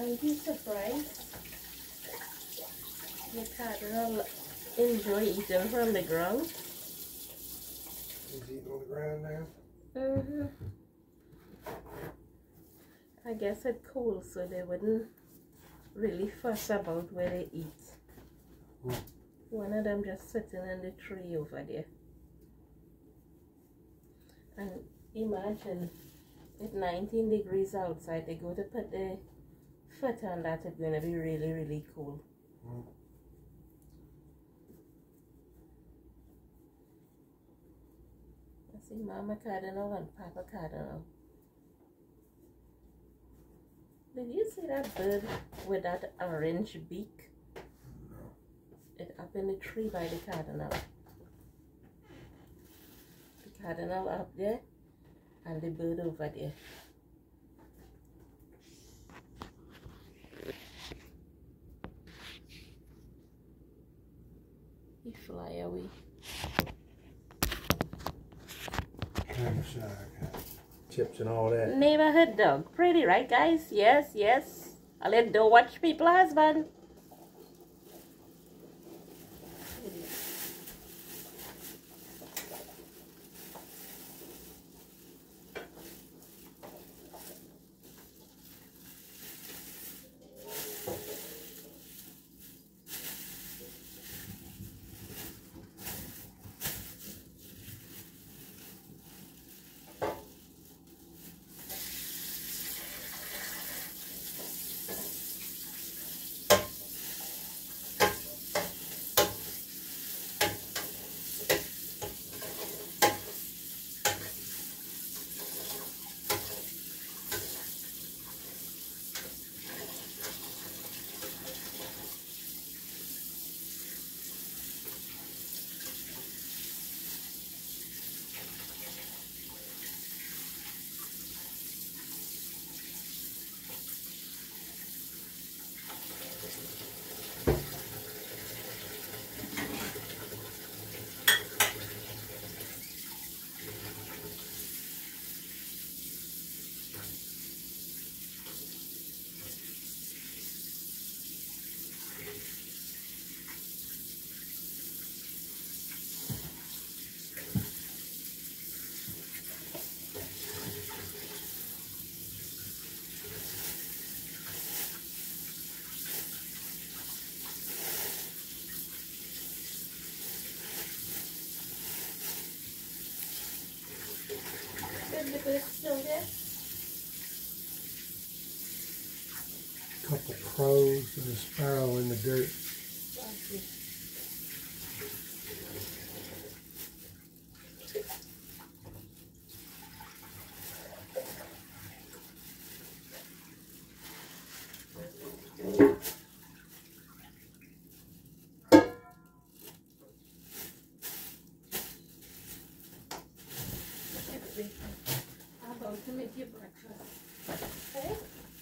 I'd be surprised the cardinal enjoy eating from the ground. He's eating on the ground now? Mm-hmm. I guess it's cold, so they wouldn't really fuss about where they eat. One of them just sitting in the tree over there. And imagine, it's 19 degrees outside, they go to put their foot on that, it's going to be really, really cold. I see Mama Cardinal and Papa Cardinal. Did you see that bird with that orange beak? No. It's up in the tree by the cardinal. The cardinal up there and the bird over there. He fly away. Kind of shy cat. Chips and all that. Neighborhood dog. Pretty, right, guys? Yes, yes. I let don't watch people husband. The bird still there? Couple crows and a sparrow in the dirt. I'm about to make you breakfast. Okay?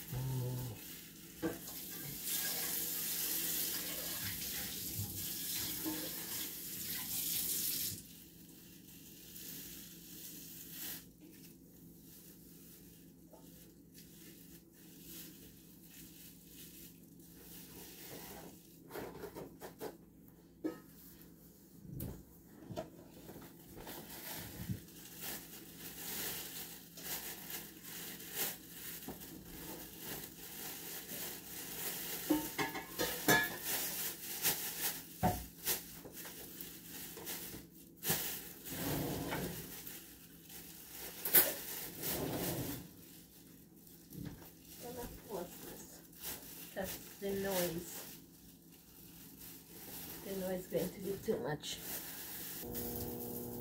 Because the noise is going to be too much.